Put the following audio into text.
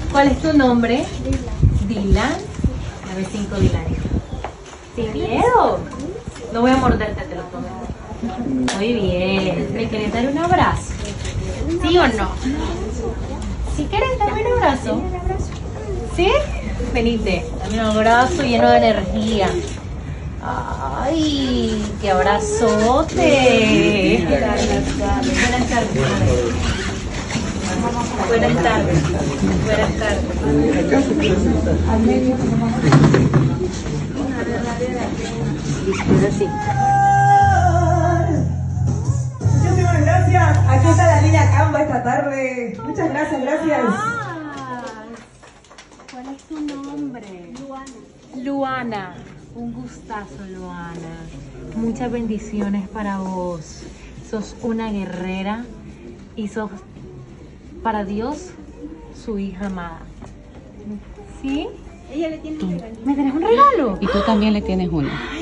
¿Cuál es tu nombre? Dylan. Dame 5 Dylan. ¿Sin miedo? No voy a morderte, te lo prometo. Muy bien. ¿Me querés dar un abrazo? ¿Sí o no? ¿Sí querés darme un abrazo? ¿Sí? Venite, dame un abrazo lleno de energía. ¡Ay! ¡Qué abrazote! Buenas tardes. Buenas tardes. Buenas tardes. Muchísimas gracias. Aquí está la niña Camba esta tarde. Muchas gracias, gracias. ¿Cuál es tu nombre? Luana. Un gustazo, Luana. Muchas bendiciones para vos. Sos una guerrera y sos para Dios su hija amada. ¿Sí? Ella le tiene un regalo. ¿Me tenés un regalo? Y tú también le tienes uno.